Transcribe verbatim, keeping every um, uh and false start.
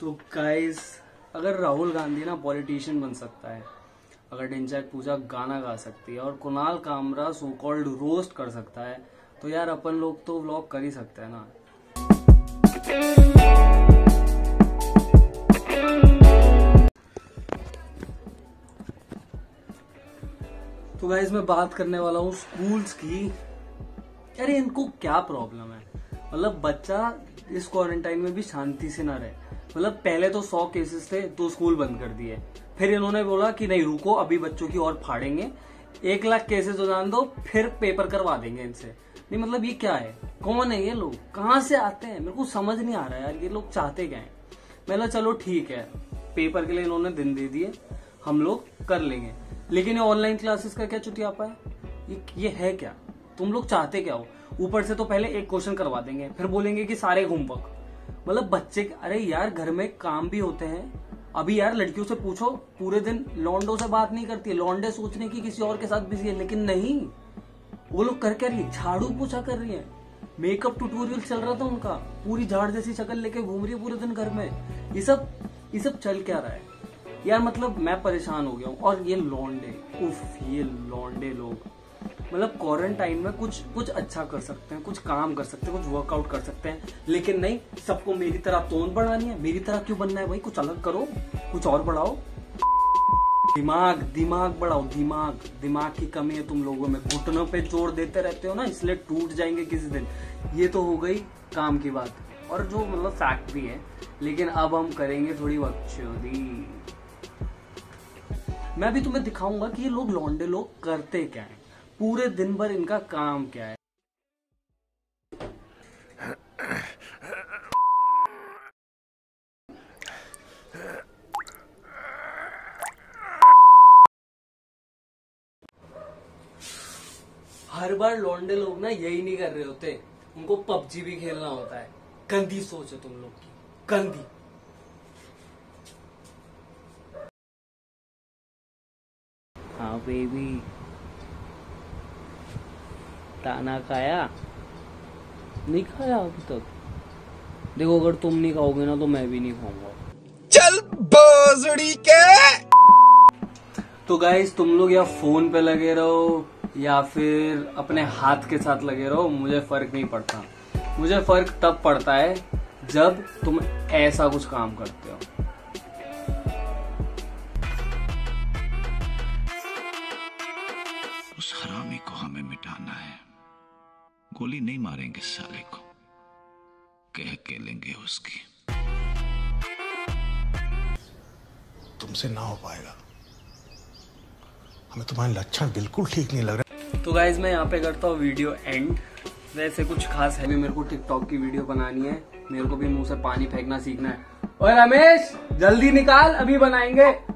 तो गाइस, अगर राहुल गांधी ना पॉलिटिशियन बन सकता है, अगर डिंचैक पूजा गाना गा सकती है और Kunal Kamra so called roast कर सकता है, तो यार अपन लोग तो व्लॉग कर ही सकते हैं ना। तो गाइस, मैं बात करने वाला हूँ स्कूल्स की। यार इनको क्या प्रॉब्लम है? मतलब बच्चा इस क्वारंटाइन में भी शांति से ना रहे। मतलब पहले तो सौ केसेस थे तो स्कूल बंद कर दिए, फिर इन्होंने बोला कि नहीं रुको, अभी बच्चों की और फाड़ेंगे, एक लाख केसेस हो जाने दो, फिर पेपर करवा देंगे इनसे। नहीं मतलब ये क्या है? कौन है ये लोग? कहाँ से आते हैं? मेरे को समझ नहीं आ रहा है यार, ये लोग चाहते क्या है। मतलब चलो ठीक है, पेपर के लिए इन्होंने दिन दे दिए, हम लोग कर लेंगे, लेकिन ये ऑनलाइन क्लासेस का क्या चुतियापा है? ये ये है क्या? तुम लोग चाहते क्या हो? ऊपर से तो पहले एक क्वेश्चन करवा देंगे, फिर बोलेंगे कि सारे होमवर्क। मतलब बच्चे, अरे यार घर में काम भी होते हैं। अभी यार लड़कियों से पूछो, पूरे दिन लॉन्डो से बात नहीं करती है, लॉन्डे सोचने की किसी और के साथ बिजी है, लेकिन नहीं, वो लोग कर क्या रही है? झाड़ू पोछा कर रही है। मेकअप ट्यूटोरियल चल रहा था उनका, पूरी झाड़ जैसी शक्ल लेके घूम रही है पूरे दिन घर में। ये सब ये सब चल क्या रहा है यार? मतलब मैं परेशान हो गया हूँ। और ये लॉन्डे, उफ, ये लॉन्डे लोग मतलब क्वारंटाइन में कुछ कुछ अच्छा कर सकते हैं, कुछ काम कर सकते हैं, कुछ वर्कआउट कर सकते हैं, लेकिन नहीं, सबको मेरी तरह तोंद बढ़ानी है। मेरी तरह क्यों बनना है भाई? कुछ अलग करो, कुछ और बढ़ाओ। दिमाग दिमाग बढ़ाओ, दिमाग दिमाग की कमी है तुम लोगों में। घुटनों पे जोर देते रहते हो ना, इसलिए टूट जाएंगे किसी दिन। ये तो हो गई काम की बात, और जो मतलब फैक्ट भी है। लेकिन अब हम करेंगे थोड़ी बकचोदी। मैं भी तुम्हें दिखाऊंगा कि ये लोग लौंडे लोग करते क्या है, पूरे दिन भर इनका काम क्या है। हर बार लौंडे लोग ना यही नहीं कर रहे होते, उनको पबजी भी खेलना होता है। गंदी सोच है तुम लोग की, गंदी। हाँ बेबी, ताना खाया? नहीं खाया अभी तक? देखो, अगर तुम नहीं खाओगे ना तो मैं भी नहीं खाऊंगा। चल बोजड़ी के। तो गाइस, तुम लोग या फोन पे लगे रहो या फिर अपने हाथ के साथ लगे रहो, मुझे फर्क नहीं पड़ता। मुझे फर्क तब पड़ता है जब तुम ऐसा कुछ काम करते हो। उस हरामी को हमें मिटाना है। गोली नहीं मारेंगे साले को, कह के लेंगे उसकी। तुमसे ना हो पाएगा, हमें तुम्हारे लक्षण बिल्कुल ठीक नहीं लग रहे। तो गाइज, मैं यहाँ पे करता हूँ वीडियो एंड। वैसे कुछ खास है भी, मेरे को टिकटॉक की वीडियो बनानी है, मेरे को भी मुंह से पानी फेंकना सीखना है। और रमेश, जल्दी निकाल, अभी बनाएंगे।